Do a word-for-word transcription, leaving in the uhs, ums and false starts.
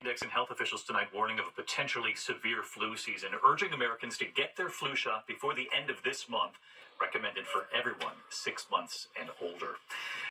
Index and health officials tonight warning of a potentially severe flu season, urging Americans to get their flu shot before the end of this month, recommended for everyone six months and older.